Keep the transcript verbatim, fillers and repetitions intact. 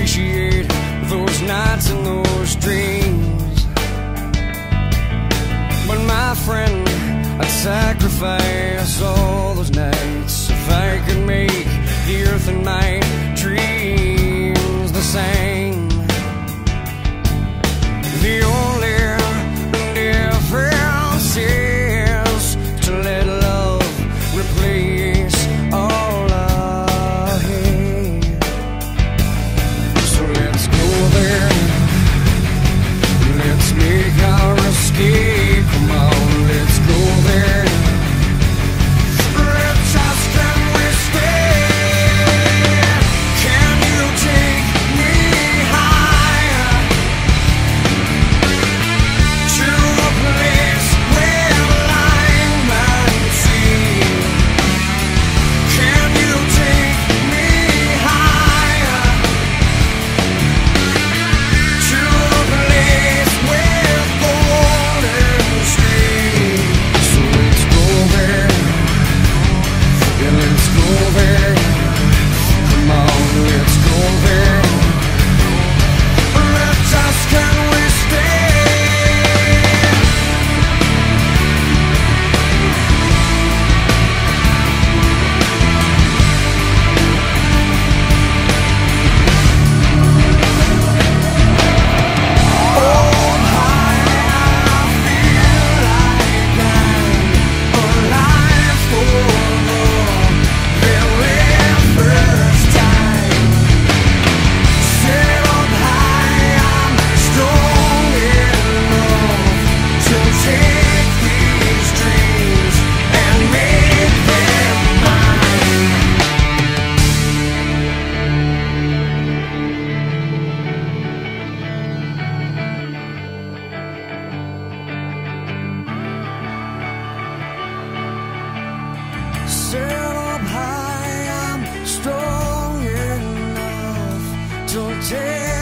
appreciate those nights and those dreams. But my friend, I'd sacrifice all those nights if I could make the earth and my dreams the same. The only difference is to let love replace all I hate. So let's go there, let's make our escape. Come on, let's go there. Let's ask, can we stay? Can you take me higher to a place where line and sea? Can you take me higher to a place with golden streams? So let's go there, yeah, let's go there. Come on, let's go there. Let's ask, can we stay? Oh, high, I feel like I'm alive for the very first time. Set up high, I'm strong enough to take these dreams and make them mine. Set up high, I'm strong enough to take